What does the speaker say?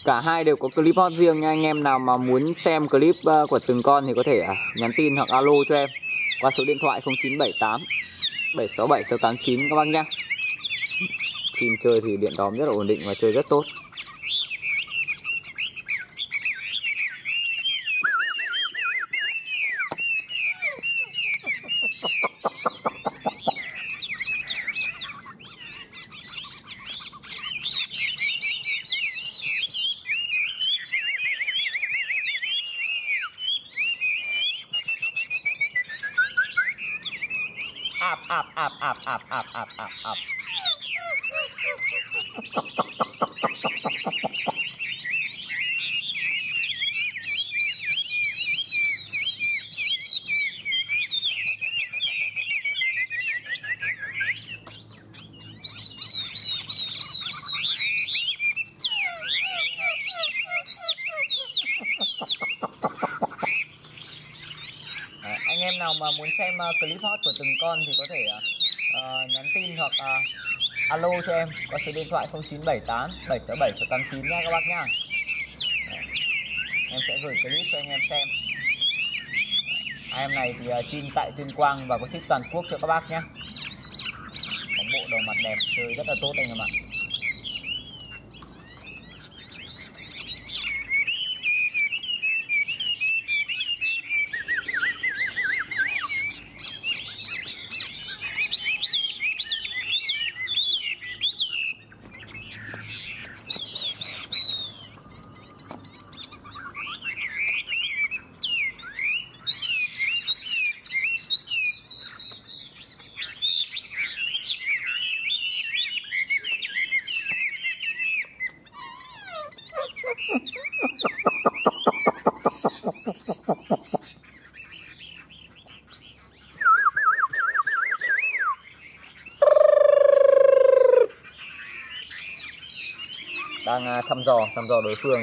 Cả hai đều có clip hot riêng nha. Anh em nào mà muốn xem clip của từng con thì có thể nhắn tin hoặc alo cho em qua số điện thoại 0978 767 689 các bác nhá. Chim chơi thì điện đóm rất là ổn định và chơi rất tốt. Ạp. Anh em nào mà muốn xem clip hot của từng con thì có thể nhắn tin hoặc alo cho em qua số điện thoại 0978 767 689 nha các bác nhá. Em sẽ gửi clip cho anh em xem. Em này thì chim tại Tuyên Quang và có ship toàn quốc cho các bác nhé. Có bộ đầu mặt đẹp, chơi rất là tốt anh em ạ. Đang thăm dò đối phương.